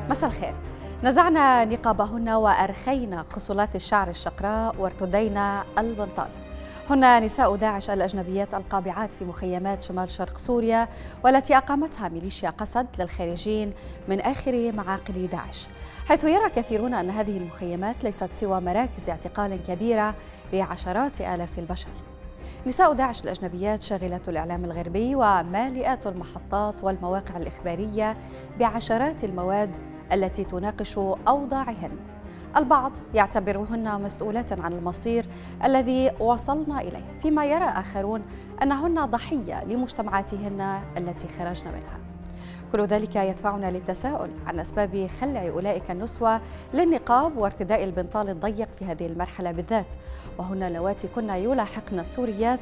مساء الخير. نزعنا نقابهن وأرخينا خصلات الشعر الشقراء وارتدينا البنطال. هن نساء داعش الأجنبيات القابعات في مخيمات شمال شرق سوريا، والتي أقامتها ميليشيا قسد للخارجين من آخر معاقل داعش، حيث يرى كثيرون أن هذه المخيمات ليست سوى مراكز اعتقال كبيرة لعشرات آلاف البشر. نساء داعش الأجنبيات شاغلات الإعلام الغربي ومالئات المحطات والمواقع الإخبارية بعشرات المواد التي تناقش أوضاعهن. البعض يعتبرهن مسؤولات عن المصير الذي وصلنا إليه، فيما يرى آخرون أنهن ضحية لمجتمعاتهن التي خرجن منها. كل ذلك يدفعنا للتساؤل عن أسباب خلع أولئك النسوة للنقاب وارتداء البنطال الضيق في هذه المرحلة بالذات، وهن اللواتي كن يلاحقن السوريات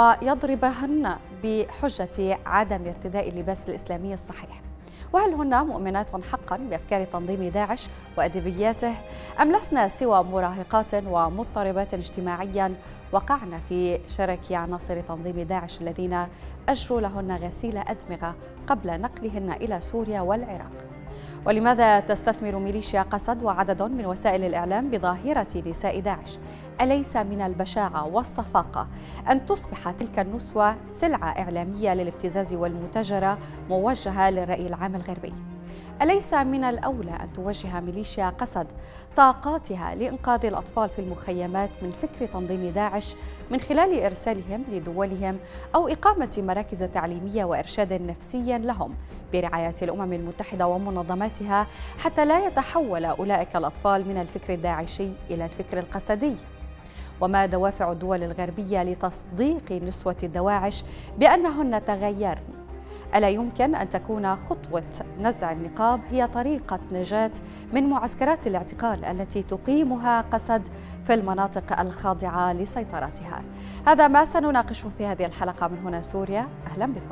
ويضربهن بحجة عدم ارتداء اللباس الإسلامي الصحيح. وهل هن مؤمنات حقا بأفكار تنظيم داعش وأدبياته، أم لسنا سوى مراهقات ومضطربات اجتماعيا وقعن في شرك عناصر تنظيم داعش الذين أجروا لهن غسيل أدمغة قبل نقلهن إلى سوريا والعراق؟ ولماذا تستثمر ميليشيا قسد وعدد من وسائل الإعلام بظاهرة نساء داعش؟ أليس من البشاعة والصفاقة أن تصبح تلك النسوة سلعة إعلامية للابتزاز والمتاجرة موجهة للرأي العام الغربي؟ أليس من الأولى أن توجه ميليشيا قسد طاقاتها لإنقاذ الأطفال في المخيمات من فكر تنظيم داعش من خلال إرسالهم لدولهم أو إقامة مراكز تعليمية وإرشاد نفسي لهم برعاية الأمم المتحدة ومنظماتها، حتى لا يتحول أولئك الأطفال من الفكر الداعشي إلى الفكر القسدي؟ وما دوافع الدول الغربية لتصديق نسوة الدواعش بأنهن تغيرن؟ ألا يمكن أن تكون خطوة نزع النقاب هي طريقة نجاة من معسكرات الاعتقال التي تقيمها قسد في المناطق الخاضعة لسيطرتها؟ هذا ما سنناقش في هذه الحلقة من هنا سوريا. أهلا بكم.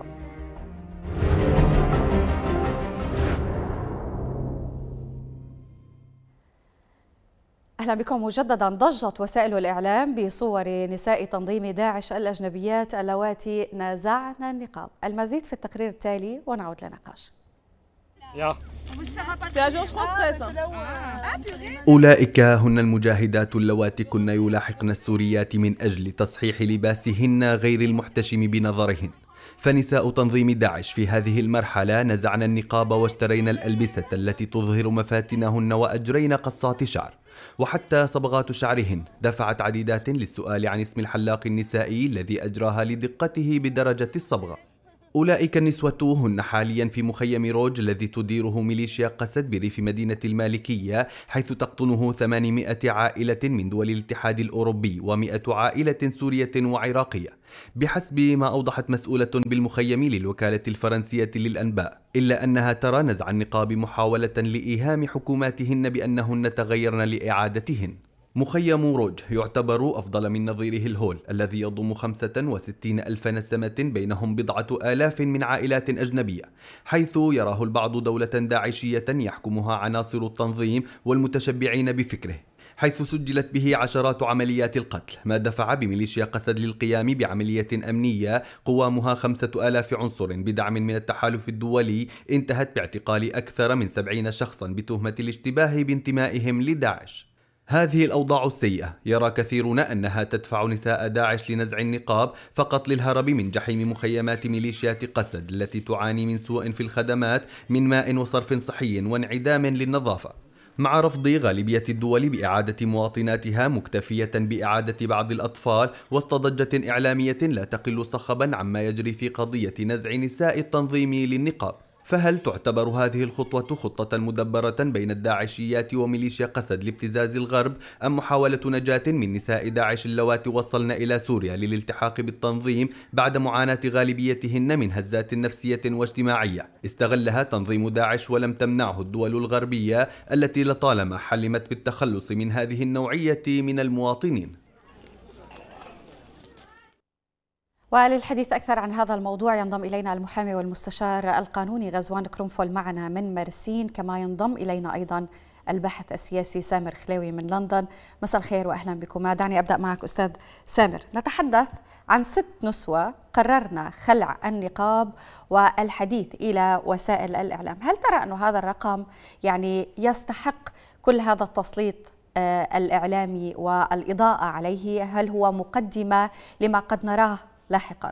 أهلا بكم مجددا. ضجت وسائل الإعلام بصور نساء تنظيم داعش الأجنبيات اللواتي نزعن النقاب. المزيد في التقرير التالي ونعود للنقاش. أولئك هن المجاهدات اللواتي كن يلاحقن السوريات من أجل تصحيح لباسهن غير المحتشم بنظرهن. فنساء تنظيم داعش في هذه المرحلة نزعن النقاب واشترين الألبسة التي تظهر مفاتنهن وأجرين قصات شعر، وحتى صبغات شعرهن دفعت عديدات للسؤال عن اسم الحلاق النسائي الذي أجراها لدقته بدرجة الصبغة. أولئك النسوة هن حاليا في مخيم روج الذي تديره ميليشيا قسد بريف مدينة المالكية، حيث تقطنه 800 عائلة من دول الاتحاد الأوروبي و100 عائلة سورية وعراقية، بحسب ما أوضحت مسؤولة بالمخيم للوكالة الفرنسية للأنباء، إلا أنها ترى نزع النقاب محاولة لإيهام حكوماتهن بأنهن تغيرن لإعادتهن. مخيم روج يعتبر أفضل من نظيره الهول الذي يضم 65 ألف نسمة، بينهم بضعة آلاف من عائلات أجنبية، حيث يراه البعض دولة داعشية يحكمها عناصر التنظيم والمتشبعين بفكره، حيث سجلت به عشرات عمليات القتل، ما دفع بميليشيا قسد للقيام بعملية أمنية قوامها 5000 عنصر بدعم من التحالف الدولي انتهت باعتقال أكثر من 70 شخصا بتهمة الاشتباه بانتمائهم لداعش. هذه الأوضاع السيئة يرى كثيرون أنها تدفع نساء داعش لنزع النقاب فقط للهرب من جحيم مخيمات ميليشيات قسد التي تعاني من سوء في الخدمات من ماء وصرف صحي وانعدام للنظافة، مع رفض غالبية الدول بإعادة مواطناتها، مكتفية بإعادة بعض الأطفال، وسط ضجة إعلامية لا تقل صخبا عما يجري في قضية نزع نساء التنظيم للنقاب. فهل تعتبر هذه الخطوة خطة مدبرة بين الداعشيات وميليشيا قسد لابتزاز الغرب، أم محاولة نجاة من نساء داعش اللواتي وصلن إلى سوريا للالتحاق بالتنظيم بعد معاناة غالبيتهن من هزات نفسية واجتماعية استغلها تنظيم داعش ولم تمنعه الدول الغربية التي لطالما حلمت بالتخلص من هذه النوعية من المواطنين؟ وللحديث أكثر عن هذا الموضوع ينضم إلينا المحامي والمستشار القانوني غزوان قرنفل معنا من مرسين، كما ينضم إلينا أيضا الباحث السياسي سامر خلاوي من لندن. مساء الخير وأهلا بكم. دعني أبدأ معك أستاذ سامر. نتحدث عن 6 نسوة قررنا خلع النقاب والحديث إلى وسائل الإعلام. هل ترى أن هذا الرقم يعني يستحق كل هذا التسليط الإعلامي والإضاءة عليه؟ هل هو مقدمة لما قد نراه لاحقا؟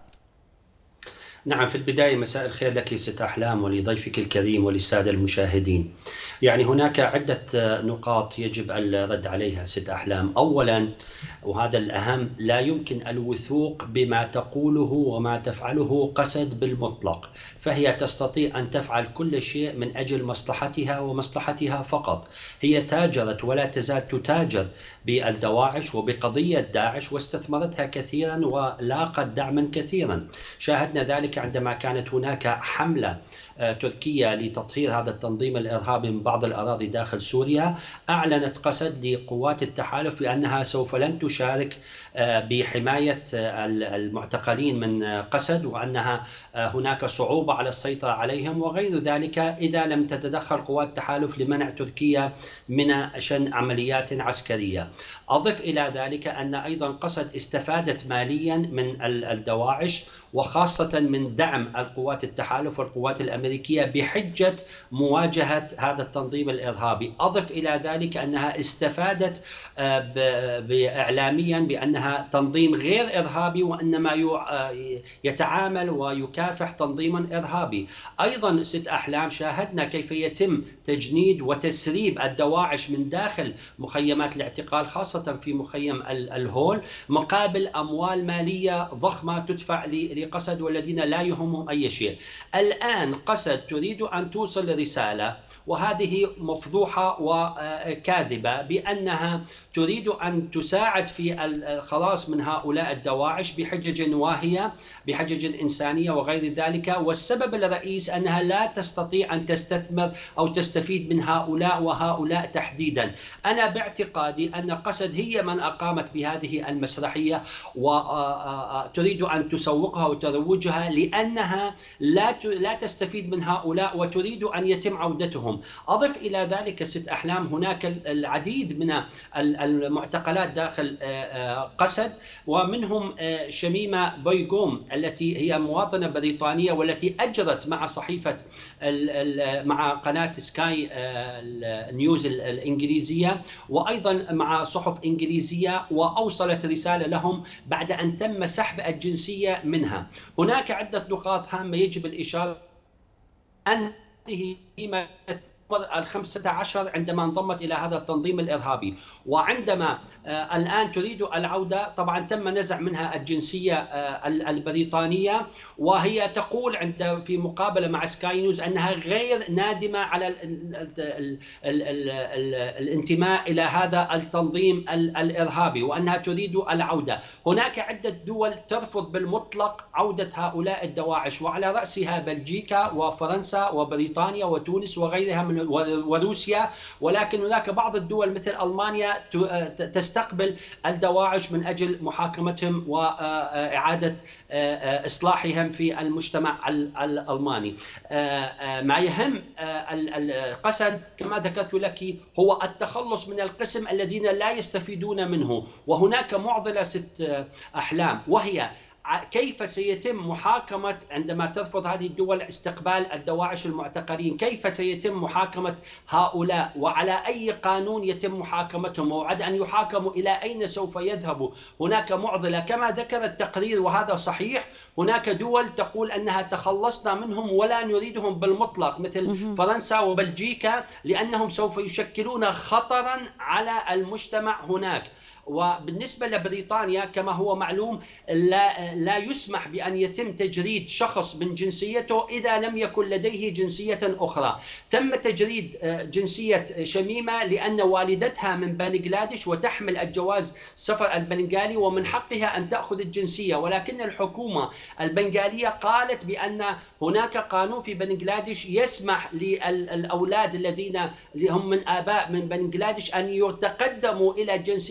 نعم، في البداية مساء الخير لك ست أحلام ولضيفك الكريم وللسادة المشاهدين. يعني هناك عدة نقاط يجب الرد عليها ست أحلام. أولا، وهذا الأهم، لا يمكن الوثوق بما تقوله وما تفعله قسد بالمطلق، فهي تستطيع أن تفعل كل شيء من أجل مصلحتها ومصلحتها فقط. هي تاجرت ولا تزال تتاجر بالدواعش وبقضية داعش، واستثمرتها كثيرا ولاقت دعما كثيرا. شاهدنا ذلك عندما كانت هناك حملة تركيا لتطهير هذا التنظيم الإرهابي من بعض الأراضي داخل سوريا. أعلنت قسد لقوات التحالف بأنها سوف لن تشارك بحماية المعتقلين من قسد، وأنها هناك صعوبة على السيطرة عليهم وغير ذلك إذا لم تتدخل قوات التحالف لمنع تركيا من شن عمليات عسكرية. أضف إلى ذلك أن أيضا قسد استفادت ماليا من الدواعش، وخاصة من دعم القوات التحالف والقوات الأمريكية بحجة مواجهة هذا التنظيم الإرهابي. أضف إلى ذلك أنها استفادت إعلاميا بأنها تنظيم غير إرهابي، وإنما يتعامل ويكافح تنظيما إرهابي. أيضا ست أحلام، شاهدنا كيف يتم تجنيد وتسريب الدواعش من داخل مخيمات الاعتقال، خاصة في مخيم الهول، مقابل أموال مالية ضخمة تدفع لقسد والذين لا يهمهم أي شيء. الآن قسد تريد أن توصل رسالة، وهذه مفضوحة وكاذبة، بأنها تريد أن تساعد في الخلاص من هؤلاء الدواعش بحجج واهية، بحجج إنسانية وغير ذلك. والسبب الرئيس أنها لا تستطيع أن تستثمر أو تستفيد من هؤلاء وهؤلاء تحديدا. أنا باعتقادي أن قسد هي من أقامت بهذه المسرحية وتريد أن تسوقها وتروجها، لأنها لا تستفيد من هؤلاء وتريد أن يتم عودتهم. أضف إلى ذلك ست أحلام، هناك العديد من المعتقلات داخل قسد، ومنهم شميمة بويغوم التي هي مواطنة بريطانية، والتي أجرت مع صحيفة مع قناة سكاي نيوز الإنجليزية، وأيضا مع صحف إنجليزية، وأوصلت رسالة لهم بعد أن تم سحب الجنسية منها. هناك عدة نقاط هامة يجب الإشارة أن هذه 15 عندما انضمت إلى هذا التنظيم الإرهابي، وعندما الآن تريد العودة، طبعا تم نزع منها الجنسية البريطانية، وهي تقول في مقابلة مع سكاي نيوز أنها غير نادمة على الانتماء إلى هذا التنظيم الإرهابي، وأنها تريد العودة. هناك عدة دول ترفض بالمطلق عودة هؤلاء الدواعش، وعلى رأسها بلجيكا وفرنسا وبريطانيا وتونس وغيرها من وروسيا، ولكن هناك بعض الدول مثل ألمانيا تستقبل الدواعش من أجل محاكمتهم وإعادة إصلاحهم في المجتمع الألماني. ما يهم القسد كما ذكرت لك هو التخلص من القسم الذين لا يستفيدون منه. وهناك معضلة ست أحلام، وهي كيف سيتم محاكمة عندما ترفض هذه الدول استقبال الدواعش المعتقلين؟ كيف سيتم محاكمة هؤلاء، وعلى أي قانون يتم محاكمتهم، وبعد أن يحاكموا إلى أين سوف يذهبوا؟ هناك معضلة كما ذكر التقرير، وهذا صحيح. هناك دول تقول أنها تخلصنا منهم ولا نريدهم بالمطلق، مثل فرنسا وبلجيكا، لأنهم سوف يشكلون خطرا على المجتمع هناك. وبالنسبة لبريطانيا كما هو معلوم لا يسمح بأن يتم تجريد شخص من جنسيته إذا لم يكن لديه جنسية أخرى. تم تجريد جنسية شميمة لأن والدتها من بنغلاديش وتحمل الجواز السفر البنغالي، ومن حقها أن تأخذ الجنسية، ولكن الحكومة البنغالية قالت بأن هناك قانون في بنغلاديش يسمح للأولاد الذين هم من آباء من بنغلاديش أن يتقدموا إلى الجنسية بعمر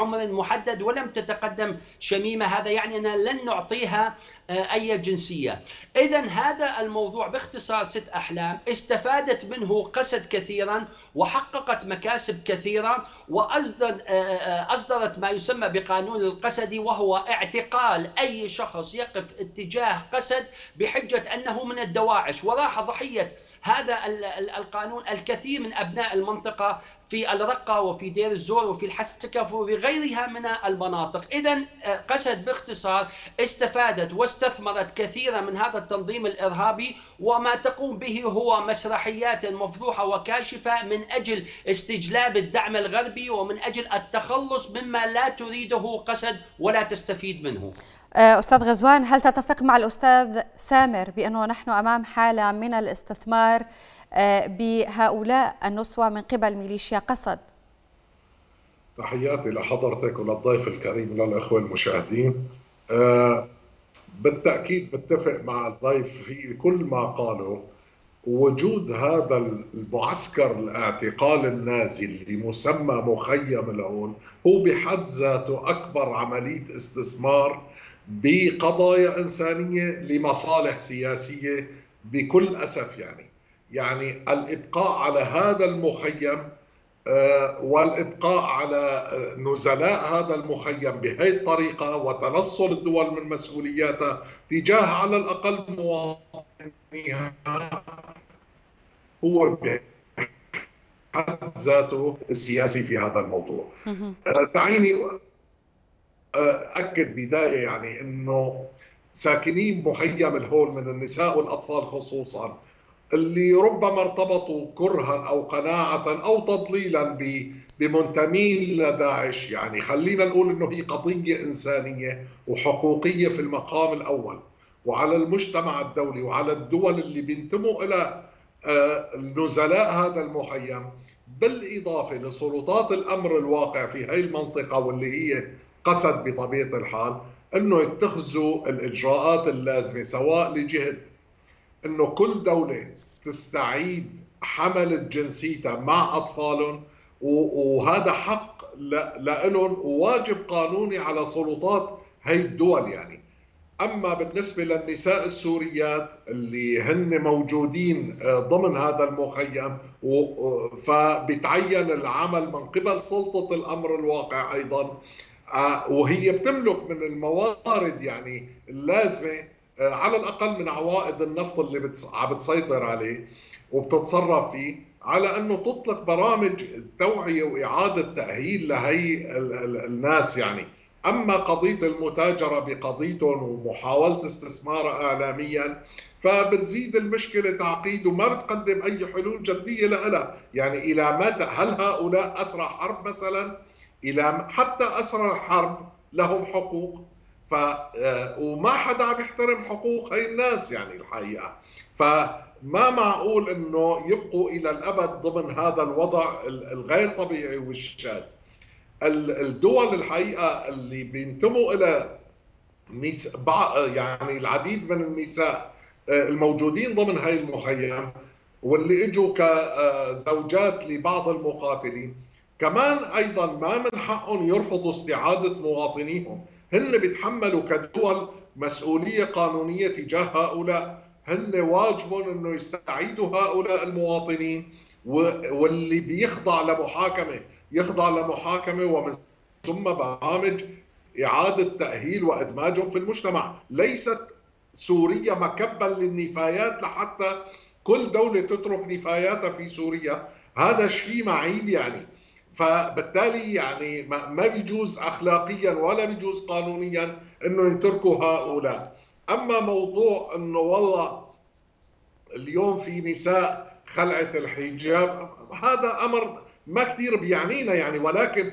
عمر محدد ولم تتقدم شميمة، هذا يعني أننا لن نعطيها أي جنسية. إذا هذا الموضوع باختصار 6 أحلام استفادت منه قسد كثيرا وحققت مكاسب كثيرة، وأصدرت ما يسمى بقانون القسد، وهو اعتقال أي شخص يقف اتجاه قسد بحجة أنه من الدواعش. وراح ضحية هذا القانون الكثير من أبناء المنطقة في الرقة وفي دير الزور وفي الحسكة وفي غيرها من المناطق. إذا قسد باختصار استفادت واستثمرت كثيرا من هذا التنظيم الإرهابي، وما تقوم به هو مسرحيات مفضوحة وكاشفة من أجل استجلاب الدعم الغربي ومن أجل التخلص مما لا تريده قسد ولا تستفيد منه. أستاذ غزوان، هل تتفق مع الأستاذ سامر بأنه نحن أمام حالة من الاستثمار بهؤلاء النسوة من قبل ميليشيا قسد؟ تحياتي لحضرتك وللضيف الكريم للأخوة المشاهدين. بالتأكيد بتفق مع الضيف في كل ما قاله. وجود هذا المعسكر الاعتقال النازي اللي مسمى مخيم العون هو بحد ذاته أكبر عملية استثمار بقضايا إنسانية لمصالح سياسية بكل أسف. يعني الإبقاء على هذا المخيم والإبقاء على نزلاء هذا المخيم بهذه الطريقة وتنصل الدول من مسؤولياتها تجاه على الأقل مواطنيها هو بحد ذاته السياسي في هذا الموضوع. دعيني أكد بداية يعني أنه ساكنين مخيم الهول من النساء والأطفال خصوصا اللي ربما ارتبطوا كرها أو قناعة أو تضليلا بمنتمين لداعش، يعني خلينا نقول أنه هي قضية إنسانية وحقوقية في المقام الأول، وعلى المجتمع الدولي وعلى الدول اللي بينتموا إلى نزلاء هذا المخيم، بالإضافة لسلطات الأمر الواقع في هاي المنطقة واللي هي قسد بطبيعة الحال، أنه يتخذوا الإجراءات اللازمة سواء لجهة أنه كل دولة تستعيد حمل جنسيتها مع أطفالهم، وهذا حق لهم وواجب قانوني على سلطات هاي الدول. يعني أما بالنسبة للنساء السوريات اللي هن موجودين ضمن هذا المخيم فبتعين العمل من قبل سلطة الأمر الواقع أيضا، وهي بتملك من الموارد يعني اللازمة على الأقل من عوائد النفط اللي بتسيطر عليه وبتتصرف فيه، على أنه تطلق برامج توعية وإعادة تأهيل لهي الناس. يعني أما قضية المتاجرة بقضيتهم ومحاولة استثمارها إعلاميا فبتزيد المشكلة تعقيد وما بتقدم أي حلول جدية لها. يعني إلى متى؟ هل هؤلاء أسرى حرب مثلا؟ إلى حتى أسرى الحرب لهم حقوق، وما حدا عم يحترم حقوق هاي الناس يعني الحقيقة. فما معقول أنه يبقوا إلى الأبد ضمن هذا الوضع الغير طبيعي والشاذ. الدول الحقيقة اللي بينتموا إلى يعني العديد من النساء الموجودين ضمن هاي المخيم واللي اجوا كزوجات لبعض المقاتلين كمان أيضا ما من حقهم يرفضوا استعادة مواطنيهم. هن بيتحملوا كدول مسؤولية قانونية تجاه هؤلاء، هن واجبهم أنه يستعيدوا هؤلاء المواطنين، واللي بيخضع لمحاكمة يخضع لمحاكمة ومن ثم برامج إعادة تأهيل وإدماجهم في المجتمع. ليست سوريا مكبا للنفايات لحتى كل دولة تترك نفاياتها في سوريا، هذا شيء معيب يعني. فبالتالي يعني ما بيجوز أخلاقيا ولا بيجوز قانونيا أنه يتركوا هؤلاء. أما موضوع أنه والله اليوم في نساء خلعت الحجاب، هذا أمر ما كثير بيعنينا يعني، ولكن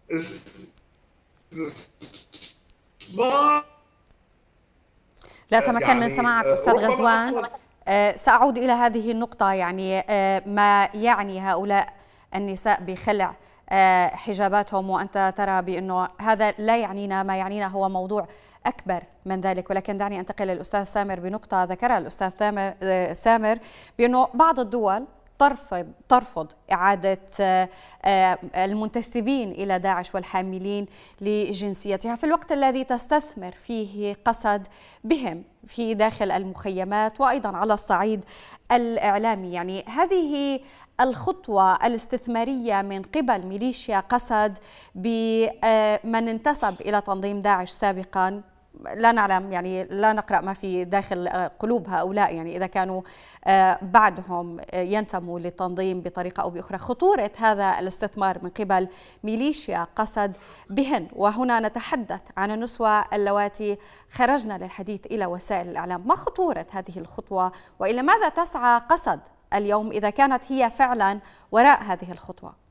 لا تمكن من سماعك أستاذ غزوان. سأعود إلى هذه النقطة، يعني ما يعني هؤلاء النساء بخلع حجاباتهم، وأنت ترى بأنه هذا لا يعنينا، ما يعنينا هو موضوع أكبر من ذلك. ولكن دعني أنتقل للأستاذ سامر بنقطة ذكرها الأستاذ سامر بأنه بعض الدول ترفض إعادة المنتسبين إلى داعش والحاملين لجنسيتها، في الوقت الذي تستثمر فيه قسد بهم في داخل المخيمات وأيضا على الصعيد الإعلامي. يعني هذه الخطوة الاستثمارية من قبل ميليشيا قسد بمن انتسب إلى تنظيم داعش سابقا، لا نعلم، يعني لا نقرأ ما في داخل قلوب هؤلاء، يعني إذا كانوا بعدهم ينتموا للتنظيم بطريقة أو بأخرى. خطورة هذا الاستثمار من قبل ميليشيا قسد بهن، وهنا نتحدث عن النسوة اللواتي خرجنا للحديث إلى وسائل الإعلام. ما خطورة هذه الخطوة، وإلى ماذا تسعى قسد اليوم إذا كانت هي فعلا وراء هذه الخطوة؟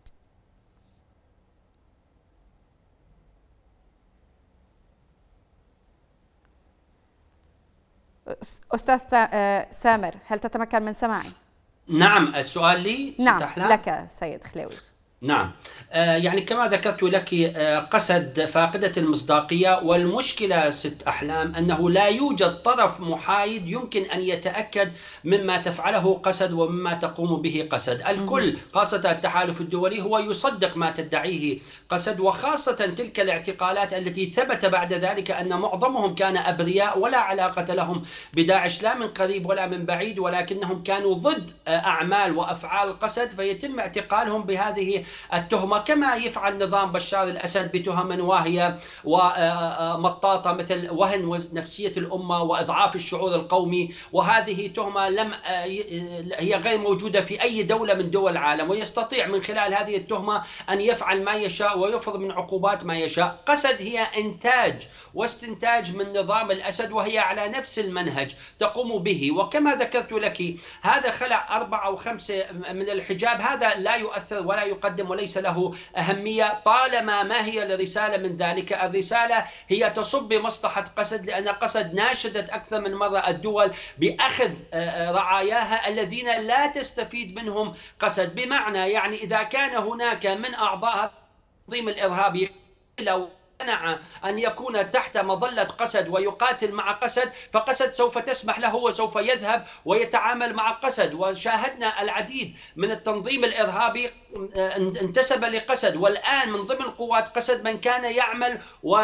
أستاذ سامر، هل تتمكن من سماعي؟ نعم، السؤال لي؟ نعم لك سيد خلاوي. نعم، يعني كما ذكرت لك قسد فاقدة المصداقية، والمشكلة ست أحلام أنه لا يوجد طرف محايد يمكن أن يتأكد مما تفعله قسد ومما تقوم به قسد. الكل خاصة التحالف الدولي هو يصدق ما تدعيه قسد، وخاصة تلك الاعتقالات التي ثبت بعد ذلك أن معظمهم كان أبرياء ولا علاقة لهم بداعش لا من قريب ولا من بعيد، ولكنهم كانوا ضد أعمال وأفعال قسد، فيتم اعتقالهم بهذه التهمة، كما يفعل نظام بشار الأسد بتهم واهية ومطاطة مثل وهن نفسية الأمة وإضعاف الشعور القومي، وهذه تهمة هي غير موجودة في أي دولة من دول العالم، ويستطيع من خلال هذه التهمة أن يفعل ما يشاء ويفرض من عقوبات ما يشاء. قسد هي إنتاج واستنتاج من نظام الأسد، وهي على نفس المنهج تقوم به. وكما ذكرت لك هذا خلع 4 أو 5 من الحجاب، هذا لا يؤثر ولا يقدم وليس له أهمية طالما ما هي الرسالة من ذلك. الرسالة هي تصب بمصلحة قسد، لأن قسد ناشدت أكثر من مرة الدول بأخذ رعاياها الذين لا تستفيد منهم قسد. بمعنى يعني إذا كان هناك من أعضاء التنظيم الإرهابي لو منع أن يكون تحت مظلة قسد ويقاتل مع قسد، فقسد سوف تسمح له وسوف يذهب ويتعامل مع قسد. وشاهدنا العديد من التنظيم الإرهابي انتسب لقسد، والآن من ضمن قوات قسد من كان يعمل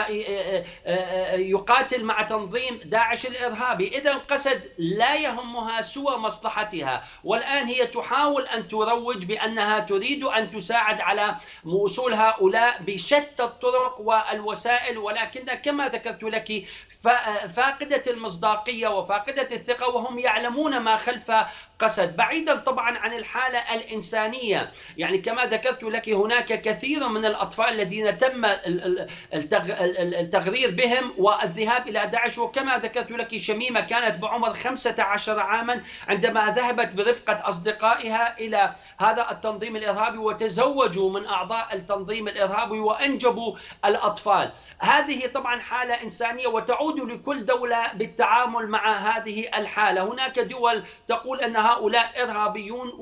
ويقاتل مع تنظيم داعش الإرهابي. إذن قسد لا يهمها سوى مصلحتها، والآن هي تحاول أن تروج بأنها تريد أن تساعد على وصول هؤلاء بشتى الطرق والوسائل، ولكن كما ذكرت لك فاقدة المصداقية وفاقدة الثقة، وهم يعلمون ما خلف قسد، بعيدا طبعا عن الحالة الإنسانية. يعني كما ذكرت لك هناك كثير من الأطفال الذين تم التغرير بهم والذهاب إلى داعش، وكما ذكرت لك شميمة كانت بعمر 15 عاما عندما ذهبت برفقة أصدقائها إلى هذا التنظيم الإرهابي وتزوجوا من أعضاء التنظيم الإرهابي وأنجبوا الأطفال. هذه طبعا حالة إنسانية وتعود لكل دولة بالتعامل مع هذه الحالة. هناك دول تقول أن هؤلاء إرهابيون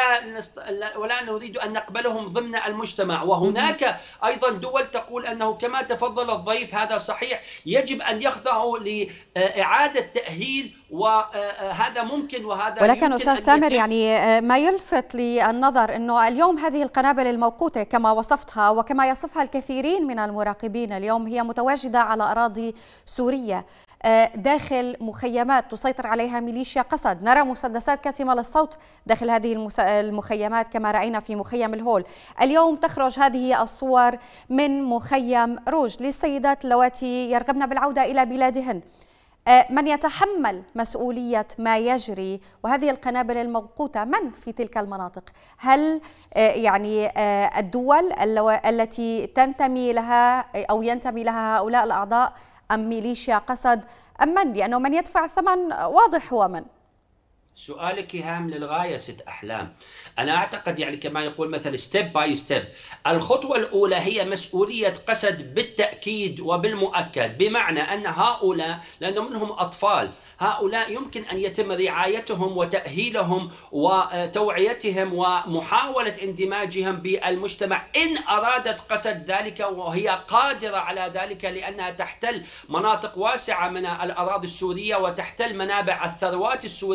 ولا نريد أن نقبلهم ضمن المجتمع، وهناك أيضا دول تقول أنه كما تفضل الضيف هذا صحيح يجب أن يخضعوا لإعادة تأهيل، وهذا ممكن وهذا ولكن أستاذ سامر يعني ما يلفت للنظر أنه اليوم هذه القنابل الموقوتة كما وصفتها وكما يصفها الكثيرين من المراقبين اليوم هي متواجدة على أراضي سورية داخل مخيمات تسيطر عليها ميليشيا قسد. نرى مسدسات كاتمة للصوت داخل هذه المخيمات كما رأينا في مخيم الهول. اليوم تخرج هذه الصور من مخيم روج للسيدات اللواتي يرغبن بالعودة إلى بلادهن. من يتحمل مسؤولية ما يجري وهذه القنابل الموقوتة من في تلك المناطق؟ هل يعني الدول التي تنتمي لها أو ينتمي لها هؤلاء الأعضاء أم ميليشيا قسد أم من؟ لأنه من يدفع الثمن واضح هو من. سؤالك هام للغاية ست أحلام. أنا أعتقد يعني كما يقول مثل ستيب باي ستيب. الخطوة الأولى هي مسؤولية قسد بالتأكيد وبالمؤكد، بمعنى أن هؤلاء لأن منهم أطفال، هؤلاء يمكن أن يتم رعايتهم وتأهيلهم وتوعيتهم ومحاولة اندماجهم بالمجتمع إن أرادت قسد ذلك، وهي قادرة على ذلك لأنها تحتل مناطق واسعة من الأراضي السورية وتحتل منابع الثروات السورية، ولديها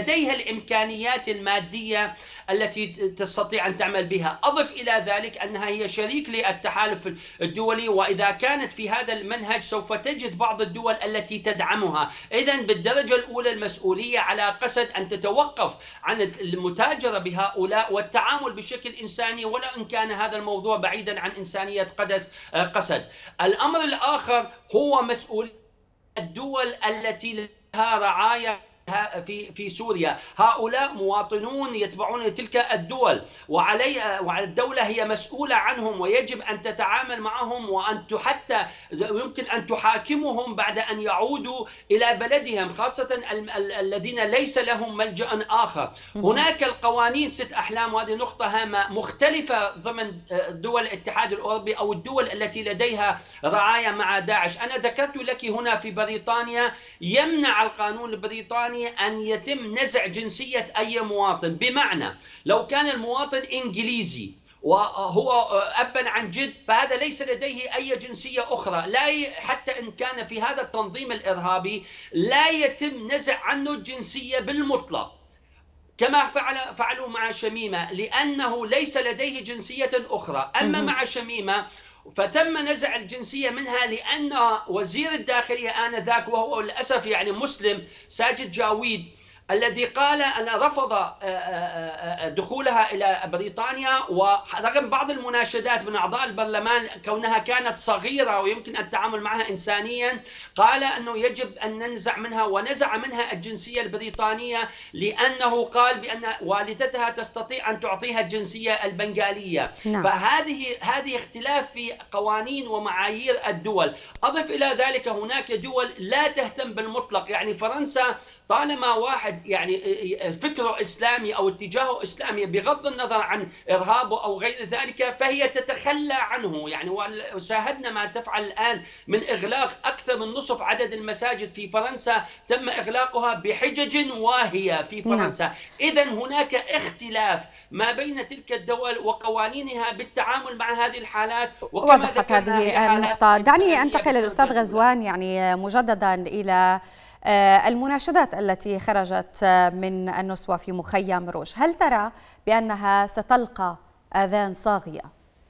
لديها الإمكانيات المادية التي تستطيع أن تعمل بها. أضف إلى ذلك أنها هي شريك للتحالف الدولي، وإذا كانت في هذا المنهج سوف تجد بعض الدول التي تدعمها. إذن بالدرجة الأولى المسؤولية على قسد أن تتوقف عن المتاجرة بهؤلاء والتعامل بشكل إنساني، ولا إن كان هذا الموضوع بعيدا عن إنسانية قسد. الأمر الآخر هو مسؤولية الدول التي لها رعاية في سوريا. هؤلاء مواطنون يتبعون تلك الدول، وعلى الدولة هي مسؤولة عنهم، ويجب أن تتعامل معهم، وأن حتى يمكن أن تحاكمهم بعد أن يعودوا إلى بلدهم، خاصة الذين ليس لهم ملجأ آخر. هناك القوانين 6 أحلام، وهذه نقطة هامة مختلفة ضمن دول الاتحاد الأوروبي أو الدول التي لديها رعاية مع داعش. أنا ذكرت لك هنا في بريطانيا يمنع القانون البريطاني أن يتم نزع جنسية أي مواطن، بمعنى لو كان المواطن إنجليزي وهو أبا عن جد فهذا ليس لديه أي جنسية أخرى، حتى إن كان في هذا التنظيم الإرهابي لا يتم نزع عنه الجنسية بالمطلق كما فعلوا مع شميمة، لأنه ليس لديه جنسية أخرى. أما مع شميمة فتم نزع الجنسية منها لأن وزير الداخلية آنذاك، وهو للأسف يعني مسلم، ساجد جاويد، الذي قال أنا رفض دخولها إلى بريطانيا، ورغم بعض المناشدات من أعضاء البرلمان كونها كانت صغيرة ويمكن التعامل معها إنسانيا، قال أنه يجب أن ننزع منها، ونزع منها الجنسية البريطانية لأنه قال بأن والدتها تستطيع أن تعطيها الجنسية البنغالية. نعم. فهذه اختلاف في قوانين ومعايير الدول. أضف إلى ذلك هناك دول لا تهتم بالمطلق، يعني فرنسا طالما واحد يعني فكره إسلامي أو اتجاهه إسلامي بغض النظر عن إرهابه أو غير ذلك فهي تتخلى عنه. يعني وشاهدنا ما تفعل الآن من إغلاق أكثر من نصف عدد المساجد في فرنسا، تم إغلاقها بحجج واهية في فرنسا. إذن هناك اختلاف ما بين تلك الدول وقوانينها بالتعامل مع هذه الحالات. وضحت هذه النقطة. دعني أنتقل للأستاذ غزوان يعني مجددا إلى المناشدات التي خرجت من النسوة في مخيم روج. هل ترى بأنها ستلقى آذان صاغية؟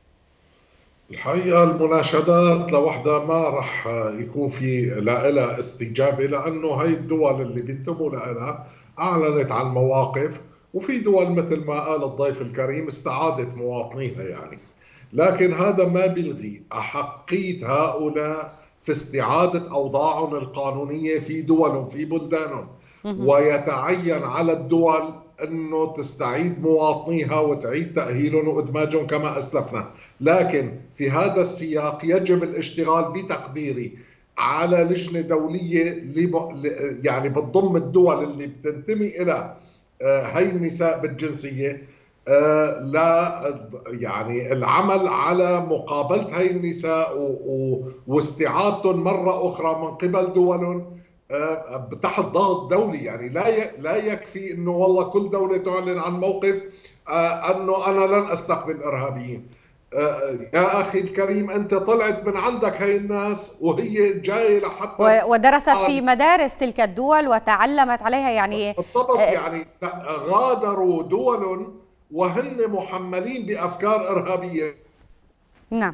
الحقيقة المناشدات لوحدها ما رح يكون في لها استجابة، لأنه هاي الدول اللي بينتموا لها أعلنت عن مواقف، وفي دول مثل ما قال الضيف الكريم استعادت مواطنيها يعني. لكن هذا ما بيلغي أحقية هؤلاء في استعادة أوضاعهم القانونية في دولهم في بلدانهم، ويتعين على الدول أنه تستعيد مواطنيها وتعيد تأهيلهم وإدماجهم كما أسلفنا. لكن في هذا السياق يجب الاشتغال بتقديري على لجنة دولية يعني بتضم الدول اللي بتنتمي إلى هاي النساء بالجنسية، لا يعني العمل على مقابلة هاي النساء واستعادتهم مرة أخرى من قبل دولهم تحت ضغط دولي. يعني لا يكفي إنه والله كل دولة تعلن عن موقف أنه أنا لن أستقبل إرهابيين. يا أخي الكريم أنت طلعت من عندك هاي الناس وهي جاية لحتى ودرست في مدارس تلك الدول وتعلمت عليها يعني بالضبط. يعني غادروا دول وهن محملين بأفكار إرهابية. نعم.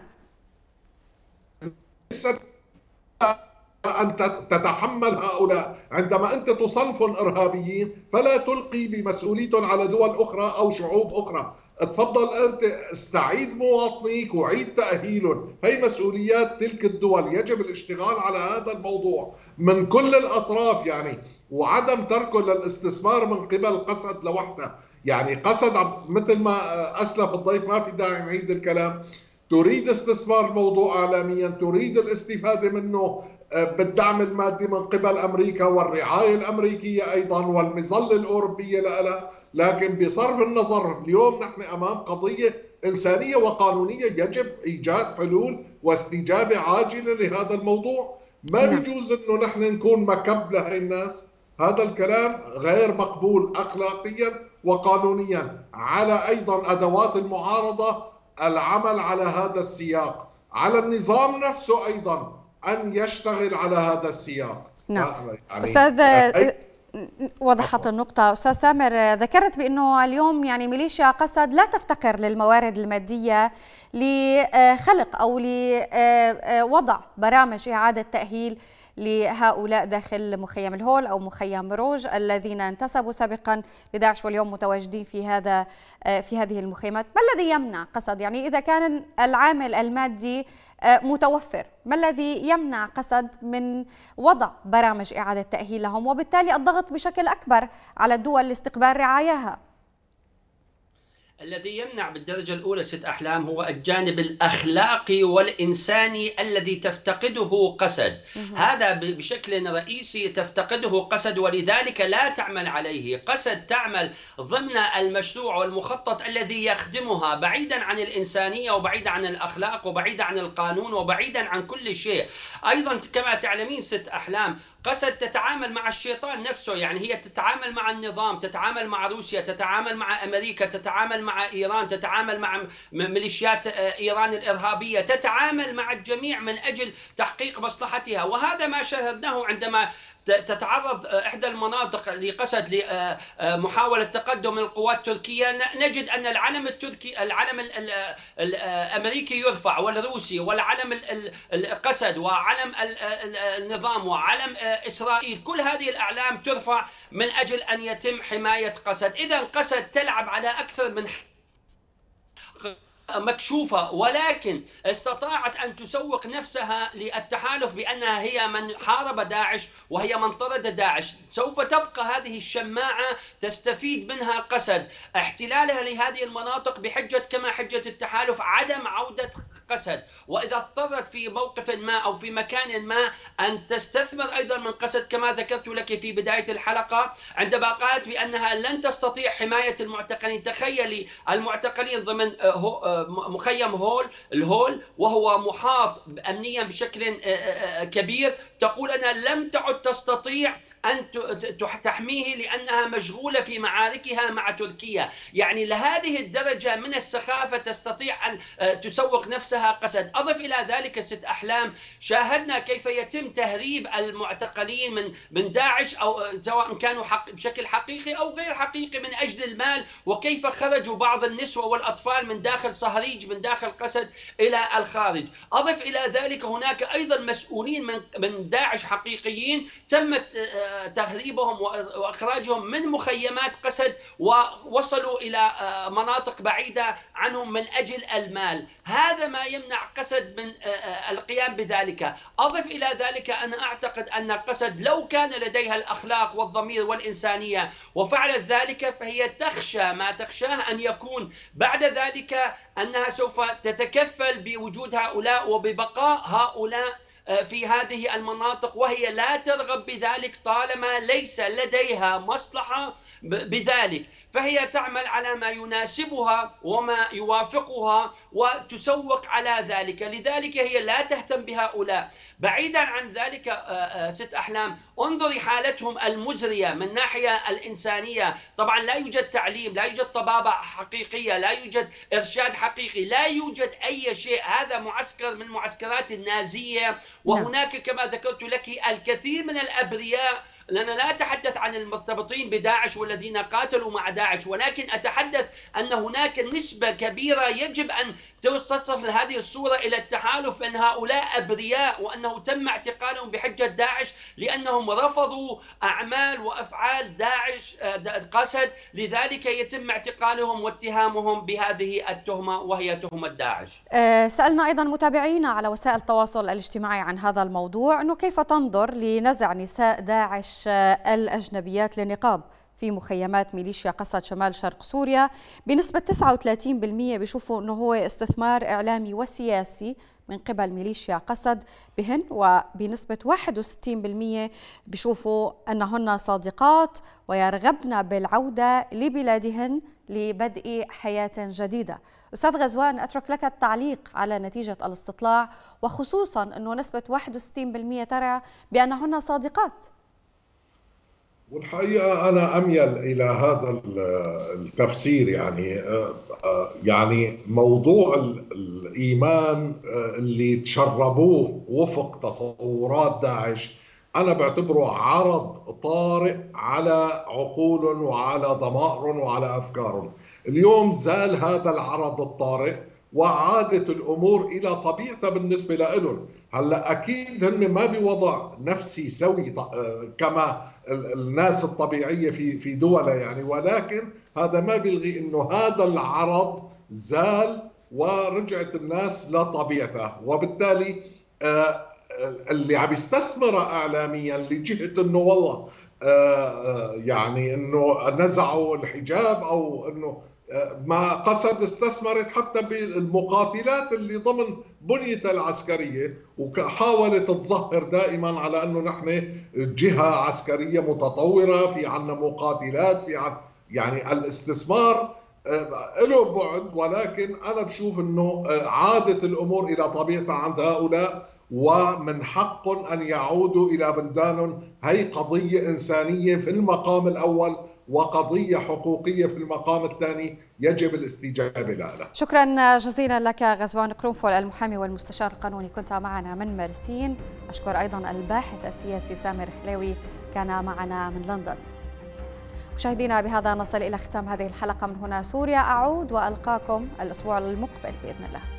أن تتحمل هؤلاء عندما أنت تصنفهم إرهابيين فلا تلقي بمسؤوليتهم على دول أخرى أو شعوب أخرى. تفضل أنت استعيد مواطنيك وعيد تأهيلهم. هي مسؤوليات تلك الدول، يجب الاشتغال على هذا الموضوع من كل الأطراف يعني، وعدم تركه للاستثمار من قبل قسد لوحده. يعني قسد مثل ما أسلف الضيف ما في داعي نعيد الكلام، تريد استثمار الموضوع عالميا، تريد الاستفادة منه بالدعم المادي من قبل أمريكا والرعاية الأمريكية أيضا والمظلة الأوروبية لها. لكن بصرف النظر اليوم نحن أمام قضية إنسانية وقانونية، يجب إيجاد حلول واستجابة عاجلة لهذا الموضوع. ما بيجوز إنه نحن نكون مكب لهي الناس. هذا الكلام غير مقبول أخلاقيا وقانونيا. على أيضا أدوات المعارضة العمل على هذا السياق، على النظام نفسه أيضا أن يشتغل على هذا السياق. نعم. يعني أستاذ وضحت النقطة أستاذ سامر. ذكرت بأنه اليوم يعني ميليشيا قسد لا تفتقر للموارد المادية لخلق أو لوضع برامج إعادة تأهيل لهؤلاء داخل مخيم الهول أو مخيم روج الذين انتسبوا سابقا لداعش واليوم متواجدين في هذه المخيمات. ما الذي يمنع قسد، يعني إذا كان العامل المادي متوفر، ما الذي يمنع قسد من وضع برامج إعادة تأهيل لهم وبالتالي الضغط بشكل أكبر على الدول لاستقبال رعاياها؟ الذي يمنع بالدرجة الأولى ست أحلام هو الجانب الأخلاقي والإنساني الذي تفتقده قسد. هذا بشكل رئيسي تفتقده قسد، ولذلك لا تعمل عليه. قسد تعمل ضمن المشروع والمخطط الذي يخدمها بعيدا عن الإنسانية وبعيدا عن الأخلاق وبعيدا عن القانون وبعيدا عن كل شيء. أيضا كما تعلمين ست أحلام قسد تتعامل مع الشيطان نفسه، يعني هي تتعامل مع النظام، تتعامل مع روسيا، تتعامل مع أمريكا، تتعامل مع إيران، تتعامل مع ميليشيات إيران الإرهابية، تتعامل مع الجميع من أجل تحقيق مصلحتها. وهذا ما شاهدناه عندما تتعرض إحدى المناطق لقسد لمحاولة تقدم القوات التركية، نجد أن العلم التركي، العلم الأمريكي يرفع والروسي، والعلم القسد وعلم النظام وعلم إسرائيل، كل هذه الأعلام ترفع من أجل أن يتم حماية قسد. إذا قسد تلعب على أكثر من مكشوفة، ولكن استطاعت أن تسوق نفسها للتحالف بأنها هي من حارب داعش وهي من طرد داعش. سوف تبقى هذه الشماعة تستفيد منها قسد، احتلالها لهذه المناطق بحجة كما حجة التحالف عدم عودة قسد، وإذا اضطرت في موقف ما أو في مكان ما أن تستثمر أيضا من قسد، كما ذكرت لك في بداية الحلقة عندما قالت بأنها لن تستطيع حماية المعتقلين. تخيلي المعتقلين ضمن مخيم الهول وهو محاط أمنيا بشكل كبير، تقول أنها لم تعد تستطيع أن تحميه لأنها مشغولة في معاركها مع تركيا. يعني لهذه الدرجة من السخافة تستطيع أن تسوق نفسها قسد. أضف إلى ذلك ست أحلام، شاهدنا كيف يتم تهريب المعتقلين من داعش، أو سواء كانوا بشكل حقيقي أو غير حقيقي من أجل المال، وكيف خرجوا بعض النسوة والأطفال من داخل صهريج من داخل قسد إلى الخارج. أضف إلى ذلك هناك أيضا مسؤولين من داعش حقيقيين تم تهريبهم وإخراجهم من مخيمات قسد ووصلوا إلى مناطق بعيدة عنهم من أجل المال. هذا ما يمنع قسد من القيام بذلك. أضف إلى ذلك أنا أعتقد أن قسد لو كان لديها الأخلاق والضمير والإنسانية وفعلت ذلك، فهي تخشى ما تخشاه أن يكون بعد ذلك أنها سوف تتكفل بوجود هؤلاء وببقاء هؤلاء في هذه المناطق، وهي لا ترغب بذلك طالما ليس لديها مصلحة بذلك. فهي تعمل على ما يناسبها وما يوافقها وتسوق على ذلك، لذلك هي لا تهتم بهؤلاء. بعيدا عن ذلك ست أحلام، انظري حالتهم المزرية من ناحية الإنسانية. طبعا لا يوجد تعليم، لا يوجد طبابة حقيقية، لا يوجد إرشاد حقيقي، لا يوجد أي شيء. هذا معسكر من معسكرات النازية، وهناك كما ذكرت لك الكثير من الأبرياء. لأنا لا أتحدث عن المرتبطين بداعش والذين قاتلوا مع داعش، ولكن أتحدث أن هناك نسبة كبيرة يجب أن تصل هذه الصورة إلى التحالف بأن هؤلاء أبرياء، وأنه تم اعتقالهم بحجة داعش لأنهم رفضوا أعمال وأفعال داعش قسد، لذلك يتم اعتقالهم واتهامهم بهذه التهمة وهي تهمة داعش. سألنا أيضا متابعينا على وسائل التواصل الاجتماعي عن هذا الموضوع، أنه كيف تنظر لنزع نساء داعش الأجنبيات للنقاب في مخيمات ميليشيا قسد شمال شرق سوريا. بنسبة 39% بيشوفوا أنه هو استثمار إعلامي وسياسي من قبل ميليشيا قسد بهن، وبنسبة 61% بيشوفوا أنهن صادقات ويرغبن بالعودة لبلادهن لبدء حياة جديدة. أستاذ غزوان، أترك لك التعليق على نتيجة الاستطلاع، وخصوصا أنه نسبة 61% ترى بأنهن صادقات. والحقيقة أنا أميل إلى هذا التفسير. يعني موضوع الإيمان اللي تشربوه وفق تصورات داعش أنا بعتبره عرض طارئ على عقول وعلى ضمائر وعلى أفكار. اليوم زال هذا العرض الطارئ وعادت الأمور إلى طبيعتها بالنسبة لهم. هلا أكيد هن ما بوضع نفسي سوي كما الناس الطبيعية في دولة يعني، ولكن هذا ما بيلغي إنه هذا العرض زال ورجعت الناس لطبيعتها. وبالتالي اللي عم يستثمر اعلاميا لجهه انه والله يعني انه نزعوا الحجاب او انه ما قصد، استثمرت حتى بالمقاتلات اللي ضمن بنيتها العسكريه، وحاولت تظهر دائما على انه نحن جهه عسكريه متطوره، في عنا مقاتلات، في عنا يعني الاستثمار له بعد. ولكن انا بشوف انه عادت الامور الى طبيعتها عند هؤلاء، ومن حقهم أن يعودوا إلى بلدانهم. هي قضية إنسانية في المقام الأول وقضية حقوقية في المقام الثاني يجب الاستجابة لها. شكرا جزيلا لك غزوان قرنفل المحامي والمستشار القانوني، كنت معنا من مرسين. أشكر أيضا الباحث السياسي سامر خلاوي كان معنا من لندن. مشاهدينا بهذا نصل إلى ختام هذه الحلقة من هنا سوريا. أعود وألقاكم الأسبوع المقبل بإذن الله.